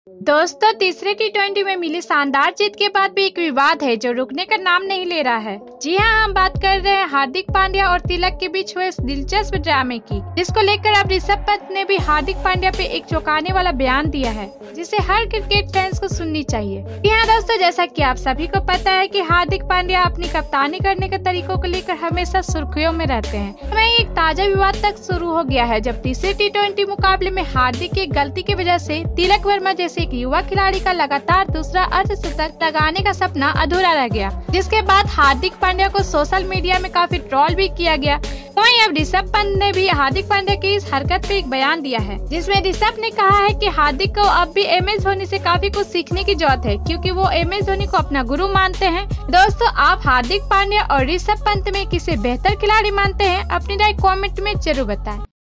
दोस्तों, तीसरे टी20 में मिली शानदार जीत के बाद भी एक विवाद है जो रुकने का नाम नहीं ले रहा है। जी हां, हम बात कर रहे हैं हार्दिक पांड्या और तिलक के बीच हुए इस दिलचस्प ड्रामे की, जिसको लेकर अब ऋषभ पंत ने भी हार्दिक पांड्या पे एक चौंकाने वाला बयान दिया है, जिसे हर क्रिकेट फैंस को सुननी चाहिए। जी हां दोस्तों, जैसा कि आप सभी को पता है कि हार्दिक पांड्या अपनी कप्तानी करने के तरीकों को लेकर हमेशा सुर्खियों में रहते हैं। वहीं एक ताजा विवाद तक शुरू हो गया है जब तीसरे टी20 मुकाबले में हार्दिक की गलती की वजह से तिलक वर्मा जैसे एक युवा खिलाड़ी का लगातार दूसरा अर्धशतक लगाने का सपना अधूरा रह गया, जिसके बाद हार्दिक पांड्या को सोशल मीडिया में काफी ट्रोल भी किया गया। वहीं अब ऋषभ पंत ने भी हार्दिक पांड्या की इस हरकत पे एक बयान दिया है, जिसमें ऋषभ ने कहा है कि हार्दिक को अब भी MS धोनी से काफी कुछ सीखने की जरूरत है, क्योंकि वो MS धोनी को अपना गुरु मानते हैं। दोस्तों, आप हार्दिक पांड्या और ऋषभ पंत में किसे बेहतर खिलाड़ी मानते हैं? अपनी राय कमेंट में जरूर बताएं।